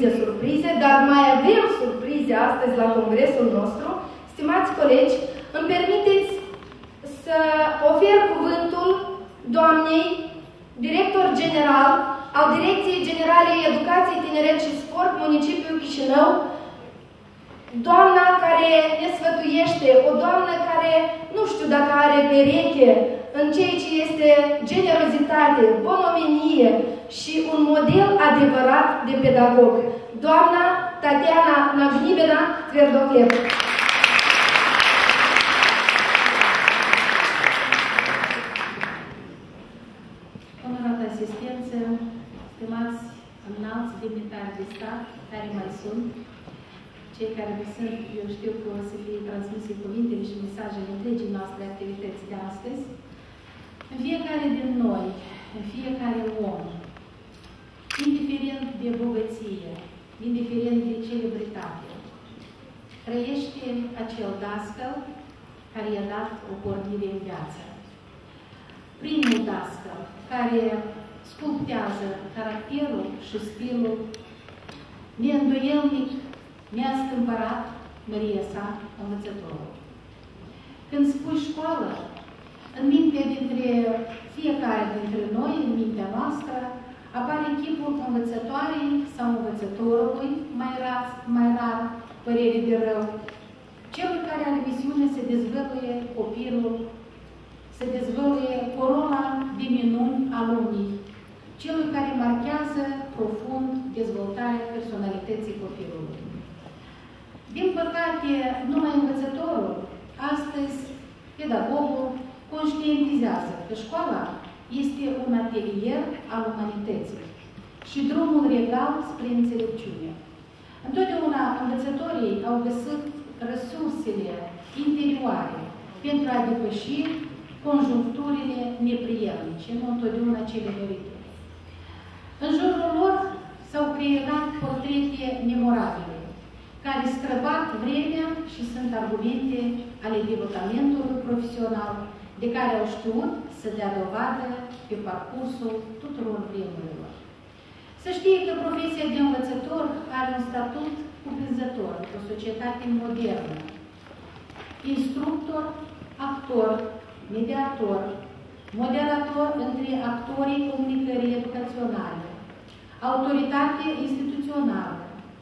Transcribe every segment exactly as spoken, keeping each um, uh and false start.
anumite surprize, dar mai avem surprize astăzi la congresul nostru. Stimați colegi, îmi permiteți să ofer cuvântul doamnei director general al Direcției Generale Educație, Tineret și Sport, Municipiul Chișinău, doamna care ne sfătuiește, o doamnă care nu știu dacă are pereche în ceea ce este generozitate, bonomenie și un model adevărat de pedagog. Doamna Tatiana Nagnibena Tverdoklev. Onorată asistență, stimați înalți demnitari de stat, care mai sunt, cei care nu sunt, eu știu că o să fie transmise cuvintele și mesajele întregii noastre activități de astăzi. În fiecare din noi, în fiecare om, indiferent de bogăție, indiferent de celebritate, trăiește acel dascăl care i-a dat o pornire în viață. Primul dascăl care sculptează caracterul și stilul neîndoielnic, neascumpărat, măria sa, învățătorul. Când spui școală, în mintea dintre fiecare dintre noi, în mintea noastră, apare chipul învățătoarei sau învățătorului, mai rar, mai rar, părere de rău, celul care are misiune să dezvăluie copilul, să dezvăluie corona de minuni a lumii, celul care marchează profund dezvoltarea personalității copilului. Din păcate, numai învățătorul, astăzi pedagogul, conștientizează că școala este un atelier al umanității și drumul regal spre înțelepciune. Întotdeauna învățătorii au găsit resursele interioare pentru a depăși conjuncturile neprielnice, nu întotdeauna cele dorite. În jurul lor s-au creat portrete memorabile, care străbat vremea și sunt argumente ale devotamentului profesional de care au știut să dea dovadă pe parcursul tuturor vremurilor. Să știe că profesia de învățător are un statut cuprinzător într-o societate modernă. Instructor, actor, mediator, moderator între actorii comunicării educaționale, autoritate instituțională,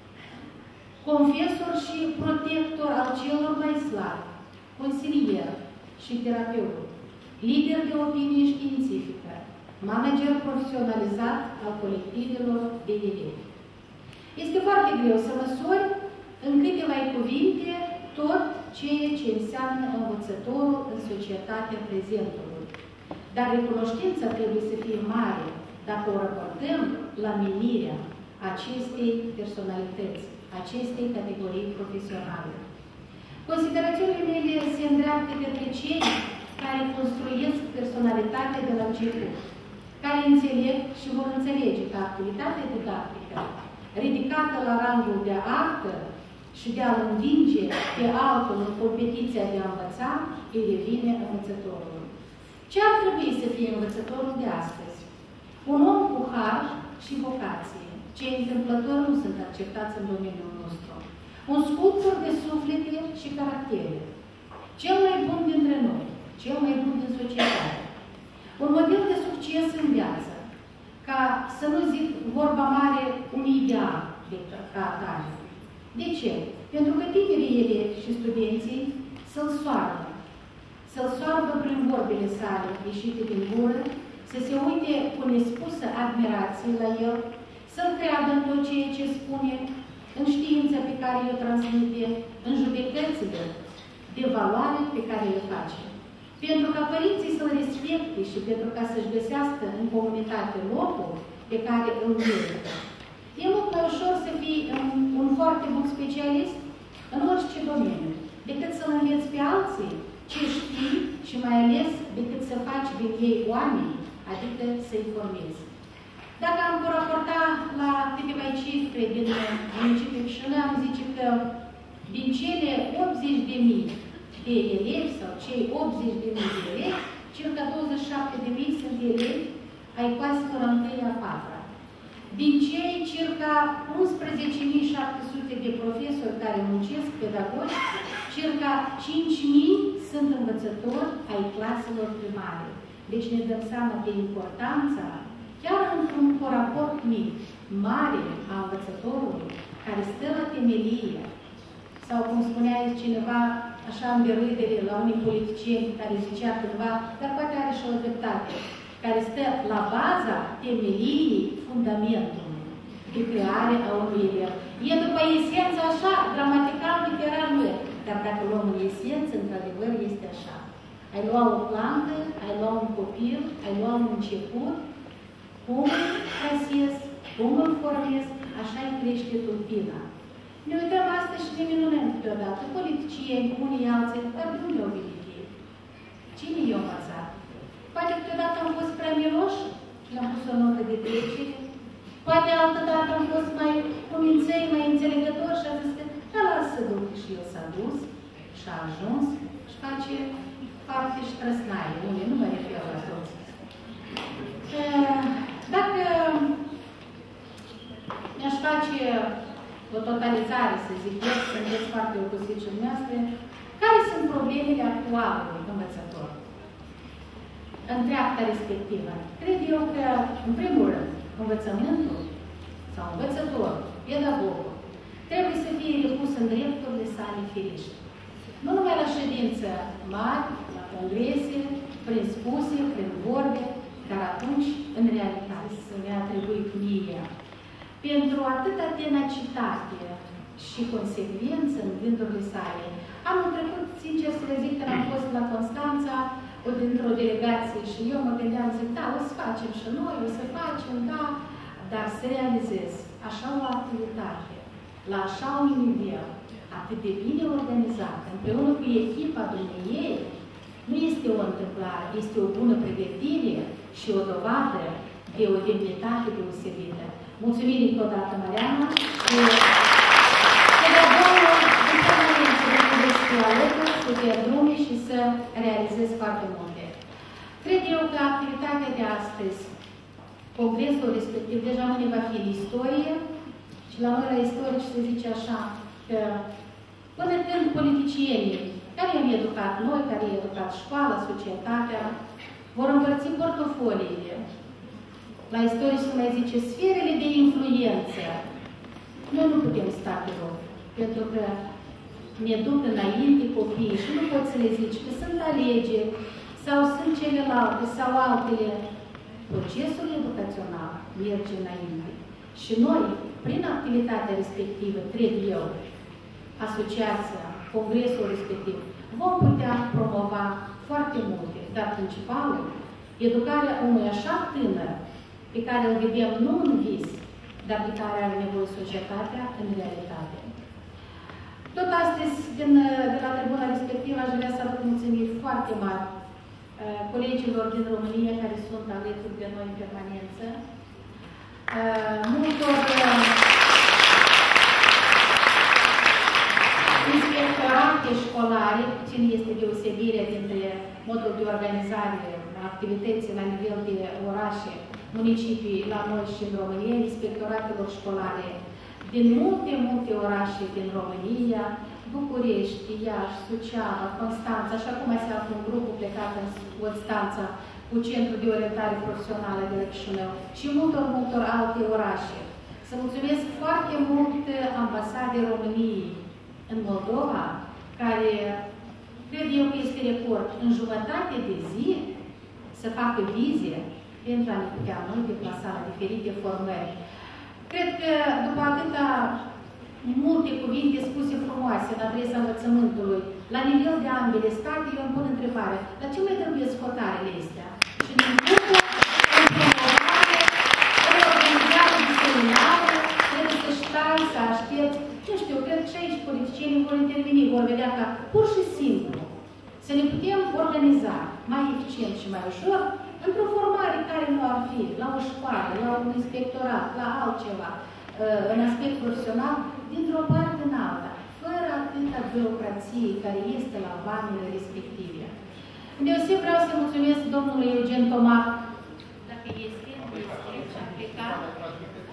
confesor și protector al celor mai slabi, consilier și terapeut, lider de opinie științifică, manager profesionalizat al colectivelor de elevi. Este foarte greu să măsori în câteva cuvinte tot ceea ce înseamnă învățătorul în societatea prezentului. Dar recunoștința trebuie să fie mare dacă o raportăm la menirea acestei personalități, acestei categorii profesionale. Considerațiunile mele se îndreaptă către cei care construiesc personalitatea de la început, care înțeleg și vor înțelege că activitatea didactică, ridicată la rangul de artă și de a-l învinge pe altul în competiția de a învăța, îi devine învățătorul. Ce ar trebui să fie învățătorul de astăzi? Un om cu har și vocație. Cei întâmplători nu sunt acceptați în domeniul nostru. Un sculptor de suflete și caractere. Cel mai bun dintre noi. Cel mai bun din societate. Un model de succes în viață. Ca, să nu zic vorba mare, un ideal de ca atare. De ce? Pentru că tinerii elevi și studenții să-l soarbă. Să-l soarbă prin vorbele sale ieșite din gură, să se uite cu nespusă admirație la el, să-l creadă în tot ceea ce spune, în știința pe care o transmite, în judecățile de valoare pe care le face. Pentru ca părinții să-l respecte și pentru ca să-și găsească în comunitate locul pe care îl merită. E mult mai ușor să fii un, un foarte bun specialist în orice domeniu, decât să-l înveți pe alții ce știi și mai ales decât să faci din ei oameni, adică să-i formezi. Dacă am raporta la câteva cifre din municipiul Chișinău, am zice că din cele optzeci de mii de elevi sau cei optzeci de mii de elevi, circa douăzeci și șapte de mii sunt elevi ai claselor a întâia a patra. Din cei circa unsprezece mii șapte sute de profesori care muncesc, pedagogi, circa cinci mii sunt învățători ai claselor primare. Deci ne dăm seama de importanța, chiar într-un raport mic, mare a învățătorului, care stă la temelie, sau cum spunea cineva, așa în berâdere, la unii politicieni care zicea cândva, dar poate are și o dreptate, care stă la baza temeliei fundamentului de creare a unui elev. E după esență așa, gramatical, literal nu e. Dar dacă luăm în esență, într-adevăr, este așa. Ai lua o plantă, ai lua un copil, ai lua un început, cum îl trasezi, cum îl formezi, așa îi crește tulpina. Ne uităm astăzi și ne minunăm câteodată. Politicieni, unii alții, dar de unde au venit ei? Cine i-a învățat? Poate câteodată am fost prea miloși și le-am pus o notă de trecere. Poate altă dată am fost mai cuminței, mai înțelegători și a zis că da, lasă să duc. Și el s-a dus și a ajuns și face fapte și trăsnaie. Unde nu mă refer la toți. Dacă mi-aș face o totalizare, să zic eu, sunteți foarte obosiți și dumneavoastră, care sunt problemele actuale de învățător în treapta respectivă? Cred eu că, în primul rând, învățământul sau învățătorul, pedagogul, trebuie să fie repus în drepturile sale firești. Nu numai la ședință mari, la congrese, prin spuse, prin vorbe, dar atunci, în realitate, să ne atribui mie. Pentru atâta tenacitate și consecvență în gândurile sale. Anul trecut, sincer să vă zic, că am fost la Constanța, o dintr-o delegație și eu mă gândeam, zic, da, o să facem și noi, o să facem, da, dar să realizez așa o activitate, la așa un nivel, atât de bine organizată, împreună cu echipa dumneavoastră, nu este o întâmplare, este o bună pregătire și o dovadă de o demnitate deosebită. Mulțumim încă o dată, Mariana, și pedagogul în permanență de să alături, să te drume și să realizezi foarte multe. Cred eu că activitatea de astăzi, congresul respectiv, deja nu ne va fi în istorie și la noi la istorici se zice așa, că până când politicienii care i-am educat noi, care i-am educat școala, societatea, vor împărți portofoliile. La istorie se mai zice sferele de influență. Noi nu putem sta pe loc, pentru că ne duc înainte copiii și nu poți să le zici că sunt alegeri sau sunt celelalte sau altele. Procesul educațional merge înainte. Și noi, prin activitatea respectivă, cred eu, asociația, congresul respectiv, vom putea promova foarte multe, dar principalul, educarea unui așa tânăr, pe care îl vedem nu în vis, dar pe care are nevoie societatea în realitate. Tot astăzi, din, de la tribuna respectivă, aș vrea să aduc mulțumiri foarte mari uh, colegilor din România care sunt alături de noi în permanență. Uh, multor uh, inspectorate școlare, puțin este deosebirea dintre modul de organizare activității la nivel de orașe, municipii la noi și în România, inspectoratelor școlare din multe, multe orașe din România, București, Iași, Suceava, Constanța, așa cum se află un grup plecat în Constanța cu Centrul de Orientare Profesională de la Chișinău și multor, multor alte orașe. Să mulțumesc foarte mult ambasadei României în Moldova, care cred eu că este record în jumătate de zi să facă vize pentru a ne putea noi deplasa la diferite formări. Cred că după atâta multe cuvinte spuse frumoase în adresa învățământului, la nivel de ambele state, eu îmi pun întrebare, la ce mai trebuie scotarele astea? Și din grupul, în promovare, în organizare diseminare, trebuie să stai, să aștepți. Nu știu, cred că și aici politicienii vor interveni, vor vedea ca pur și simplu să ne putem organiza mai eficient și mai ușor într-o formare care nu ar fi, la o școală, la un inspectorat, la altceva, în aspect profesional, dintr-o parte în alta, fără atâta birocrație care este la banile respective. Deoseb vreau să mulțumesc domnului Eugen Tomac, dacă este, este și a plecat,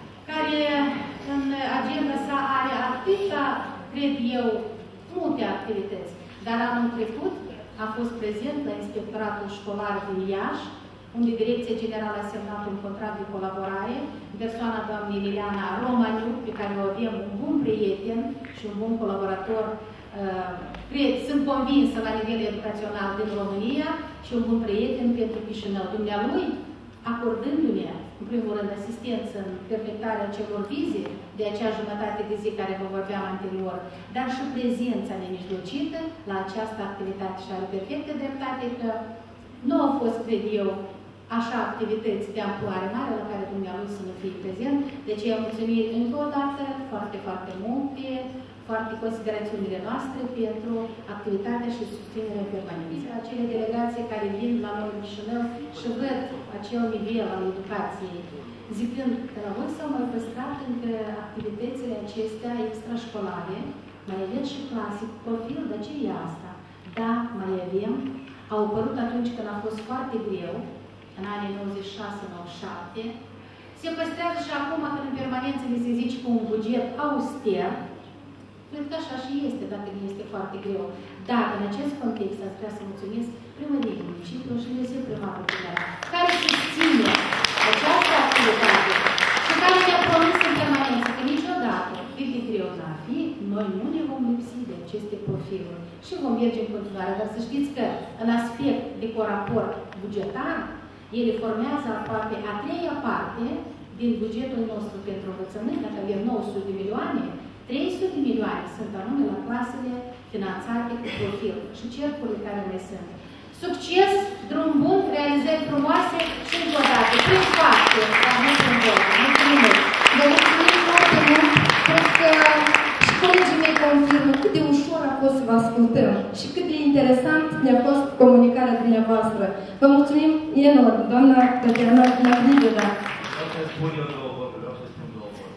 în agenda sa are atâta, cred eu, multe activități. Dar anul trecut a fost prezent la Inspectoratul Școlar din Iași, unde Direcția Generală a semnat un contract de colaborare, persoana doamnei Liliana Romaniu, pe care o avem un bun prieten și un bun colaborator, uh, cred, sunt convinsă la nivel educațional din România și un bun prieten pentru Chișinău. Dumnealui, acordându-ne, în primul rând, asistență în perfectarea celor vize de acea jumătate de zi care vă vorbeam anterior, dar și prezența nemijlocită la această activitate și are perfectă dreptate că nu au fost, cred eu, așa activități de amploare mare la care dumnealui să nu fie prezent. Deci eu mulțumim încă o dată foarte, foarte multe, foarte considerațiunile noastre pentru activitatea și susținerea permanență. Acele delegații care vin la noi în Chișinău și văd acel nivel al educației, zicând că la voi s-au mai păstrat încă activitățile acestea extrașcolare, mai avem și clasic, profil, de ce e asta? Da, mai avem. Au apărut atunci când a fost foarte greu, în anii nouăzeci și șase nouăzeci și șapte, se păstrează și acum când în permanență mi se zice cu un buget auster, cred că așa și este, dacă nu este foarte greu. Dar în acest context aș vrea să mulțumesc primăriei municipiului și de primarul general, care susține această activitate și care ne-a promis în permanență că niciodată, cât de greu n-ar fi, noi nu ne vom lipsi de aceste profiluri și vom merge în continuare. Dar să știți că în aspect de coraport bugetar, ele formează aproape a treia parte din bugetul nostru pentru învățământ, dacă avem nouă sute de milioane, trei sute de milioane sunt anume la clasele finanțate cu profil și cercurile care ne sunt. Succes, drum bun, realizări frumoase și încă o dată, prin fapte, dar nu prin vorbe. Mulțumim! Vă mulțumim foarte mult, cred că și colegii mei confirmă cât de ușor a fost să vă ascultăm și cât de interesant ne-a fost comunicarea dumneavoastră. Vă mulțumim enorm, doamna Tatiana Nagridina. Vreau să spun eu două vorbe, vreau să spun două vorbe.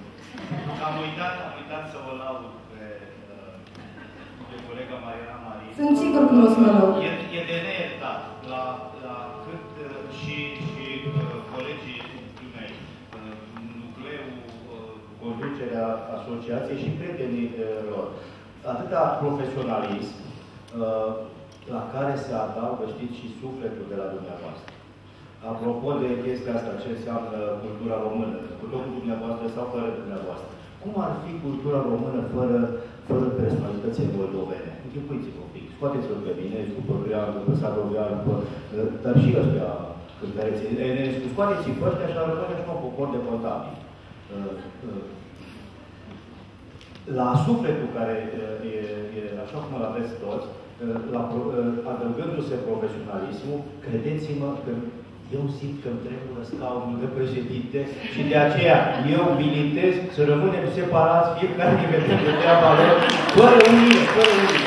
Am uitat, am uitat să o laud pe, pe colega Mariana Marie. Sunt sigur că nu o să mă laud. E, e de neiertat la, la cât și, și colegii mei, nucleul, conducerea asociației și prietenii lor. Atâta profesionalism la care se adaugă, știți, și sufletul de la dumneavoastră. Apropo de chestia asta, ce înseamnă cultura română, cu totul dumneavoastră sau fără dumneavoastră. Cum ar fi cultura română fără, fără personalități moldovene? Închipuiți-vă un pic, scoateți-vă pe mine, cu Păgreanu, pe Sadoveanu, dar și ăstea cântăreții Enescu, scoateți-i pe ăștia și arătați așa un popor de contabili. La sufletul care e, e așa cum îl aveți toți, la, adăugându-se profesionalismul, credeți-mă că eu simt că îmi tremură scaunul de președinte și de aceea eu militez să rămânem separați, fiecare ne vedem de treaba lor, fără unire, fără unire.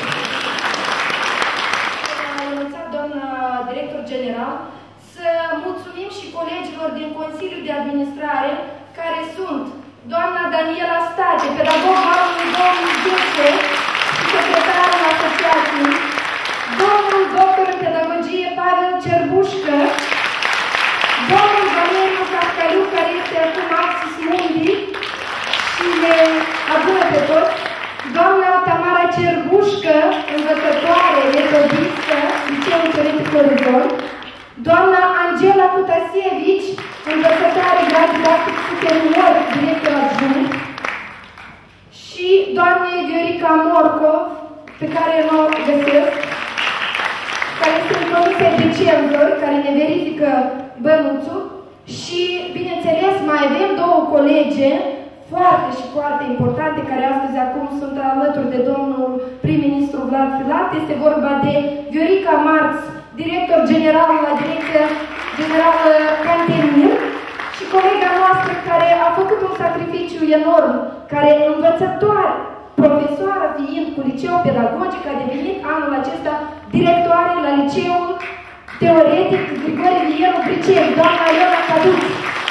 Am anunțat, doamna director general, să mulțumim și colegilor din Consiliul de Administrare, care sunt doamna Daniela State, pedagog anului două mii zece și secretarul asociației, domnul doctor în pedagogie Pavel Cerbușcă, domnul Valeriu Cascaliu, care este acum Axis Mundi și ne adună pe toți, doamna Tamara Cerbușcă, învățătoare, metodistă, liceul Teoretic Orizont, doamna Angela Cutasievici, învățătoare grad didactic superior, director adjunct, și doamne Viorica Morcov, pe care nu o găsesc, care este în Comisia Decembru, care ne verifică bănuțul, și, bineînțeles, mai avem două colege foarte și foarte importante, care astăzi acum sunt alături de domnul prim-ministru Vlad Filat. Este vorba de Viorica Marț, director general la Direcția Generală Cantemir, și colega noastră care a făcut un sacrificiu enorm, care învățătoare, profesoară fiind cu liceu pedagogic, a devenit anul acesta directoare la liceul teoretic Grigore Vieru Bricei, doamna Iona Caduț.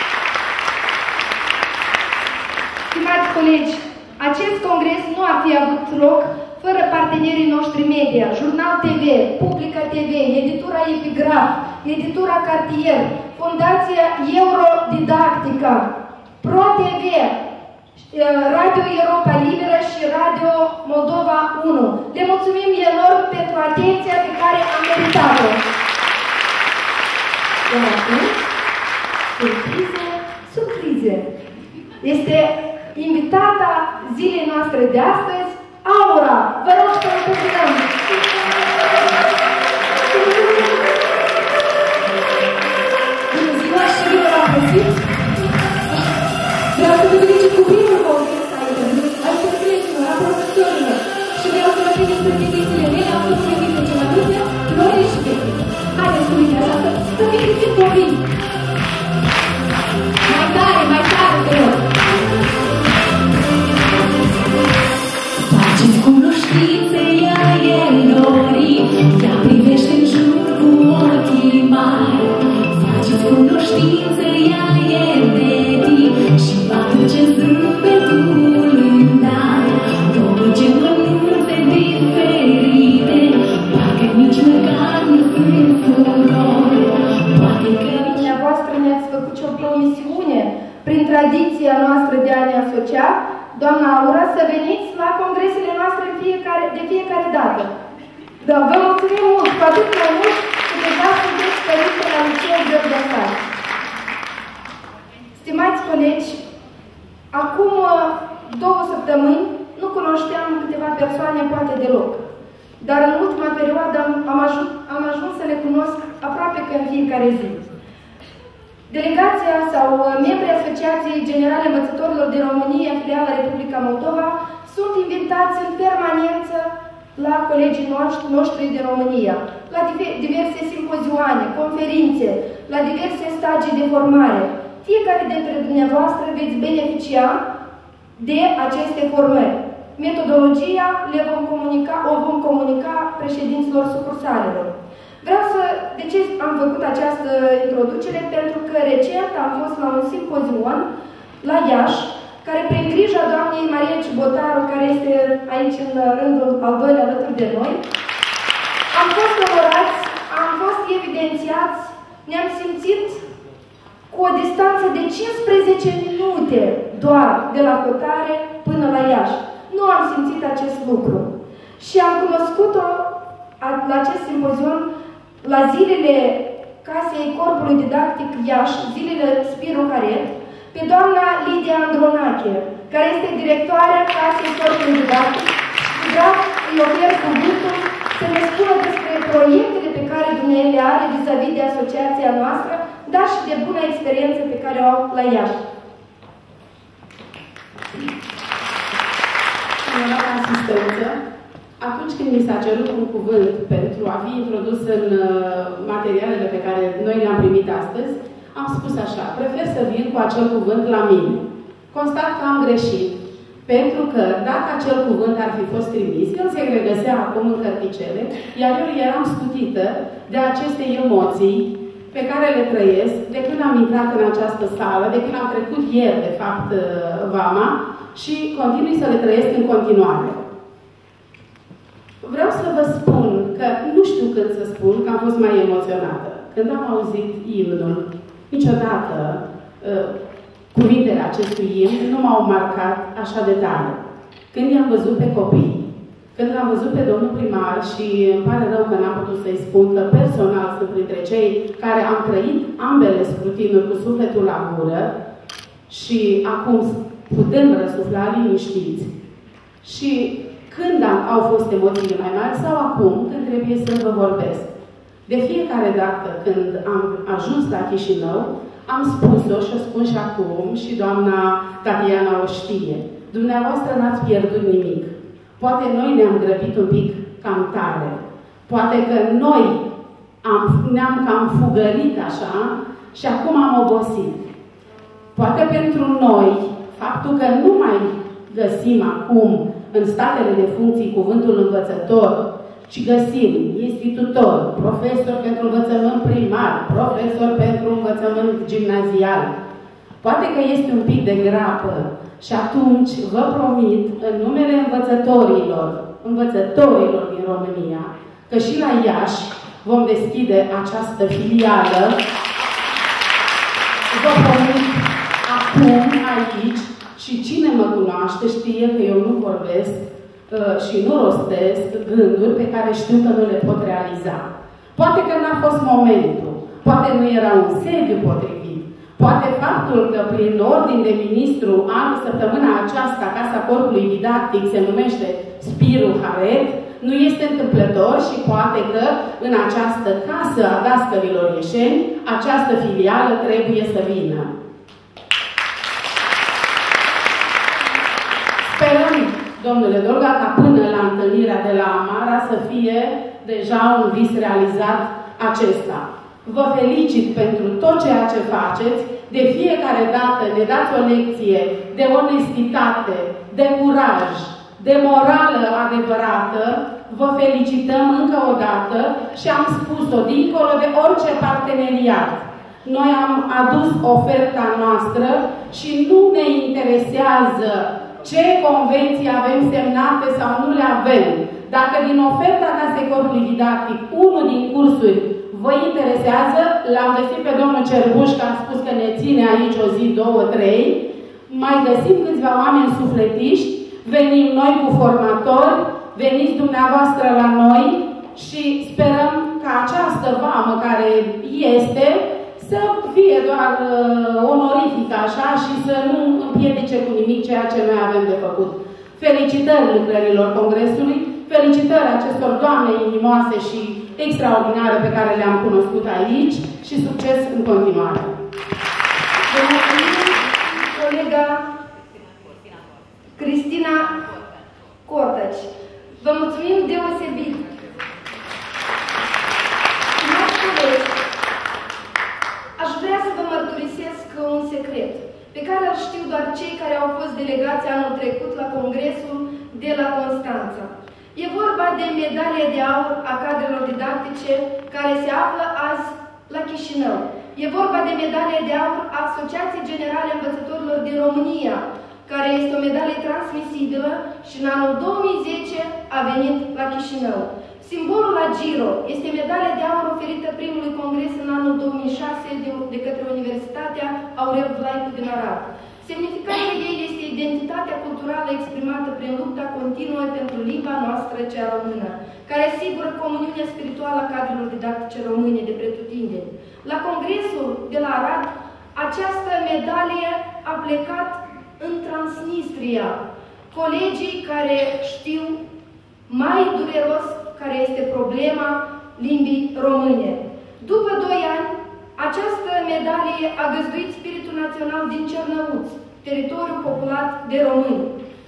Stimați colegi, acest congres nu ar fi avut loc fără partenerii noștri media, Jurnal T V, Publica T V, Editura Epigraf, Editura Cartier, Fundația Eurodidactica, Pro T V, Radio Europa Liberă și Radio Moldova unu. Le mulțumim enorm pentru atenția pe care am meritat-o. Iar acum, surprize, surprize. Este invitata zilei noastre de astăzi, Aura. Vă rog să o prezentăm. Bună ziua și bine v-am găsit. Vreau să vă felicit cu primul concurs aici, aici prietenilor, a profesorilor. Și vreau să vă felicit pe fetițele mele, am fost fetițe ce mai multe, Lore și Betty. Haideți cu mine așa, să felicit copii. Mai tare, mai tare, te rog. Faceți cunoștințe, ea e Lori, ea privește în jur cu ochii mari. Faceți cunoștințe, ea e Betty și va duce zâmbetul în dar. Două gemănunte diferite, parcă nici măcar nu sunt surori. Poate că dumneavoastră ne-ați făcut și o promisiune prin tradiția noastră de a ne asocia, doamna Aura, să veniți la congresele noastre de fiecare, de fiecare dată. Da, vă mulțumim mult, cu atât mai mult că deja sunteți părinte la Liceul Gheorghe. Stimați colegi, acum două săptămâni nu cunoșteam câteva persoane, poate deloc. Dar în ultima perioadă am ajuns, am ajuns să le cunosc aproape că în fiecare zi. Delegația sau membrii Asociației Generale Învățătorilor din România, filiala Republica Moldova, sunt invitați în permanență la colegii noștri din România, la diverse simpozioane, conferințe, la diverse stagii de formare. Fiecare dintre dumneavoastră veți beneficia de aceste formări. Metodologia le vom comunica, o vom comunica președinților sucursalelor. Vreau să... De ce am făcut această introducere? Pentru că recent am fost la un simpozion la Iași, care prin grija doamnei Maria Cibotaru, care este aici în rândul al doilea alături de noi, am fost onorați, am fost evidențiați, ne-am simțit cu o distanță de cincisprezece minute doar de la Cotare până la Iași. Nu am simțit acest lucru. Și am cunoscut-o la acest simpozion la zilele Casei Corpului Didactic Iași, zilele Spiru Haret, pe doamna Lidia Andronache, care este directoarea Casei Corpului Didactic, și vreau îi ofer cuvântul să ne spună despre proiectele pe care dumneavoastră le are vis-a-vis de asociația noastră, dar și de bună experiență pe care o au la Iași. Onorată asistență, atunci când mi s-a cerut un cuvânt pentru a fi introdus în materialele pe care noi le-am primit astăzi, am spus așa, prefer să vin cu acel cuvânt la mine. Constat că am greșit, pentru că dacă acel cuvânt ar fi fost trimis, el se regăsea acum în cărticele, iar eu eram scutită de aceste emoții pe care le trăiesc de când am intrat în această sală, de când am trecut ieri, de fapt, vama, și continui să le trăiesc în continuare. Vreau să vă spun că nu știu când să spun că am fost mai emoționată. Când am auzit imnul, niciodată uh, cuvintele acestui imn nu m-au marcat așa de tare. Când i-am văzut pe copii, când l-am văzut pe domnul primar și îmi pare rău că n-am putut să-i spun că personal sunt printre cei care am trăit ambele scrutinuri cu sufletul la gură și acum putem răsufla liniștiți. Și când am, au fost emoțiile mai mari sau acum, când trebuie să vă vorbesc. De fiecare dată când am ajuns la Chișinău, am spus-o și o spun și acum, și doamna Tatiana o știe. Dumneavoastră n-ați pierdut nimic. Poate noi ne-am grăbit un pic cam tare. Poate că noi ne-am cam fugărit așa și acum am obosit. Poate pentru noi, faptul că nu mai găsim acum în statele de funcții cuvântul învățător, ci găsim institutor, profesor pentru învățământ primar, profesor pentru învățământ gimnazial. Poate că este un pic de grapă și atunci vă promit, în numele învățătorilor, învățătorilor din România, că și la Iași vom deschide această filială. Vă promit acum, aici, Și cine mă cunoaște știe că eu nu vorbesc uh, și nu rostesc gânduri pe care știu că nu le pot realiza. Poate că n-a fost momentul, poate nu era un sediu potrivit, poate faptul că prin ordin de ministru am săptămâna aceasta Casa Corpului Didactic se numește Spiru Haret, nu este întâmplător și poate că în această casă a dascărilor ieșeni, această filială trebuie să vină. Sperăm, domnule Dolga, ca până la întâlnirea de la Amara să fie deja un vis realizat acesta. Vă felicit pentru tot ceea ce faceți. De fiecare dată ne dați o lecție de onestitate, de curaj, de morală adevărată. Vă felicităm încă o dată și am spus-o, dincolo de orice parteneriat. Noi am adus oferta noastră și nu ne interesează ce convenții avem semnate sau nu le avem. Dacă din oferta Casei Corpului Didactic, unul din cursuri vă interesează, l-am găsit pe domnul Cerbuș, că a spus că ne ține aici o zi, două, trei, mai găsim câțiva oameni sufletiști, venim noi cu formatori, veniți dumneavoastră la noi și sperăm ca această vamă care este să fie doar uh, onorifică așa și să nu împiedice cu nimic ceea ce noi avem de făcut. Felicitări lucrărilor Congresului, felicitări acestor doamne inimoase și extraordinare pe care le-am cunoscut aici și succes în continuare. Vă mulțumim, colega Cristina Cortăci. Vă mulțumim deosebit. Stimați colegi, aș vrea să vă mărturisesc un secret, pe care îl știu doar cei care au fost delegați anul trecut la Congresul de la Constanța. E vorba de medalia de aur a cadrelor didactice care se află azi la Chișinău. E vorba de medalia de aur a Asociației Generale Învățătorilor din România, care este o medalie transmisibilă și în anul două mii zece a venit la Chișinău. Simbolul la Giro este medalia de aur oferită primului congres în anul două mii șase de, de către Universitatea Aurel Vlaicu din Arad. Semnificația ei este identitatea culturală exprimată prin lupta continuă pentru limba noastră, cea română, care asigură comuniunea spirituală a cadrelor didactice române de pretutindeni. La congresul de la Arad, această medalie a plecat în Transnistria. Colegii care știu mai dureros care este problema limbii române. După doi ani, această medalie a găzduit spiritul național din Cernăuți, teritoriul populat de români.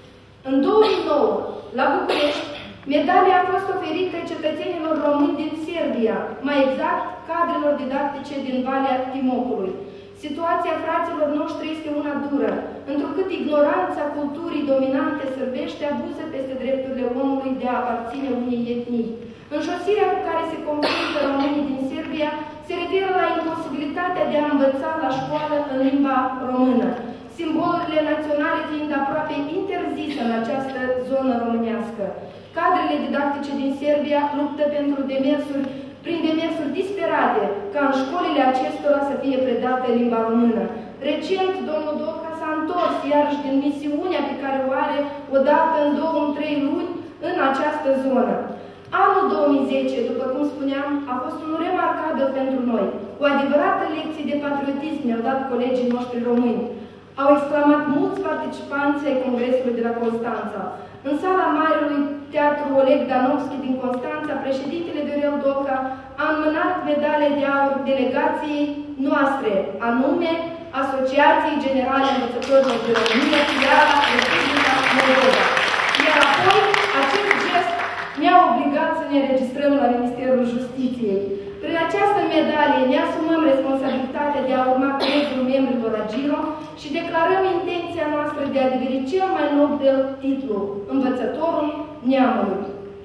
În două mii nouă, la București, medalia a fost oferită cetățenilor români din Serbia, mai exact cadrelor didactice din Valea Timocului. Situația fraților noștri este una dură, întrucât ignoranța culturii dominante sârbește abuză peste drepturile omului de a aparține unei etnii. Înjosirea cu care se confruntă românii din Serbia se referă la imposibilitatea de a învăța la școală în limba română, simbolurile naționale fiind aproape interzise în această zonă românească. Cadrele didactice din Serbia luptă pentru demersuri prin demersuri disperate, ca în școlile acestora să fie predată limba română. Recent, domnul Doca s-a întors iarăși din misiunea pe care o are odată în două, în trei luni în această zonă. Anul două mii zece, după cum spuneam, a fost unul remarcabil pentru noi. O adevărată lecție de patriotism ne-au dat colegii noștri români. Au exclamat mulți participanți ai Congresului de la Constanța. În sala Marelui Teatru Oleg Danovski din Constanța, președintele Viorel Doca a înmânat medalia de aur delegației noastre, anume Asociației Generale Învățătorilor de România, filiala Republica Moldova. Iar apoi, acest gest ne-a obligat să ne înregistrăm la Ministerul Justiției. Prin această medalie ne asumăm responsabilitatea de a urma colegiul membrilor la Giro și declarăm intenția noastră de a deveni cel mai nobil titlu, Învățătorul Neamului.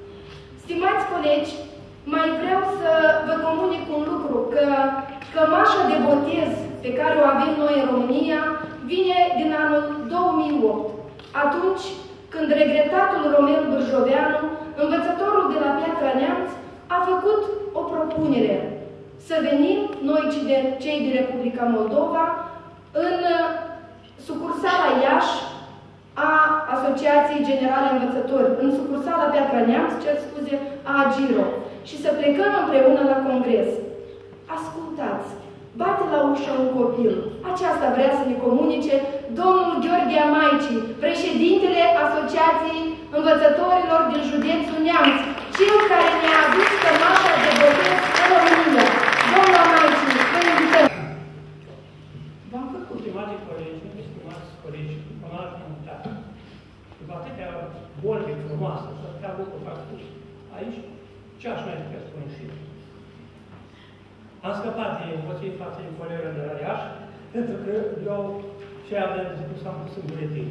Stimați colegi, mai vreau să vă comunic un lucru, că cămașa de botez pe care o avem noi în România vine din anul două mii opt, atunci când regretatul Romel Bârjoveanu, învățătorul de la Piatra Neamț, a făcut o propunere să venim, noi cei din Republica Moldova, în sucursala Iași, a Asociației Generale Învățători în sucursala Piatra Neamț, cer scuze, a Agiro, și să plecăm împreună la congres. Ascultați! Bate la ușă un copil. Aceasta vrea să ne comunice domnul Gheorghe Amaici, președintele Asociației Învățătorilor din județul Neamț, cel care ne-a adus cămașa de botez în România. Domnul Amaici, vă invităm! V-am făcut, stimați colegi, stimați colegi, până la comunitate. După atâtea vorbe frumoase, să te aduc o fac spus aici, ce aș mai putea spune și eu? Am scăpat de emoții față de colegul de la Iași, pentru că eu ce aveam de zis am pus în buletin.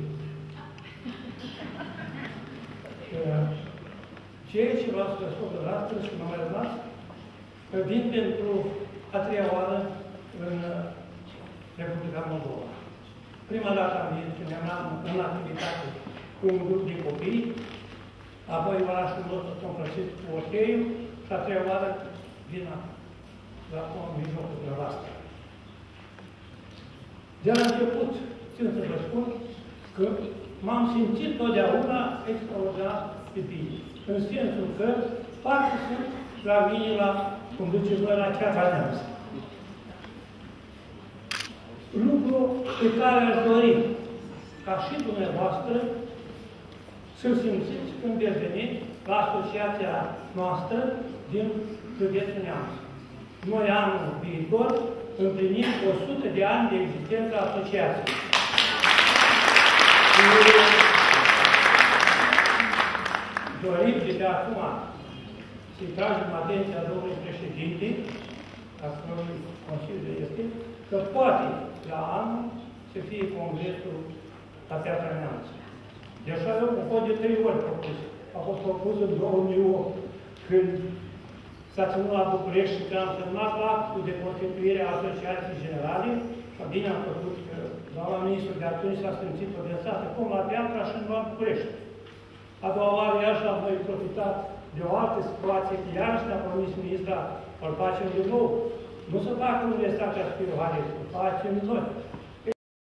Ceea ce vreau să spun de astăzi și m-am mai rămas, vin pentru a treia oară în Republica Moldova. Prima dată am venit când eram în activitate cu un grup de copii, apoi orașul nostru s-a împărțit cu Ocheiul și a treia oară vin la mijlocul dumneavoastră. De la început, țin să vă spun că m-am simțit totdeauna extraordinar de bine. În sensul că parcă sunt la mine la cum ducem noi la Piatra Neamț. Lucru pe care aș dori ca și dumneavoastră să-l simțiți când veți veni la asociația noastră din județul Neamț. Noi anul viitor împlinim o sută de ani de existență a asociației. Dorim de pe acum să-i tragem atenția domnului președinte, a cărui Consiliul de este, că poate la anul să fie congresul la Piatra Neamț. Deci avem un cod de trei ori propus. A fost propus în două mii opt, când s-a ținut la București și când am semnat actul de constituire a Asociației Generale, și bine am făcut că doamna ministru de atunci s-a simțit condensată cum la Piatra și în la București. A doua oară iarăși am noi profitat de o altă situație, că iarăși ne-a promis ministra, îl facem din nou. Nu să facă Universitatea Spiru Harescu, facem noi.